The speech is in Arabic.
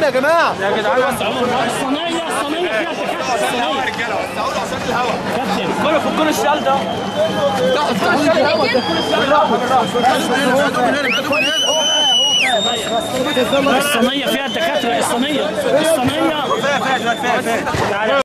يا جماعه يا جدعان الصينيه فيها تكاتك. الهوا يا رجاله وسعوا عشان الهوا كابتن فكوا الشال ده. لا فكوا الشال الهوا ده. الصينيه فيها دكاتره. الصينيه فيها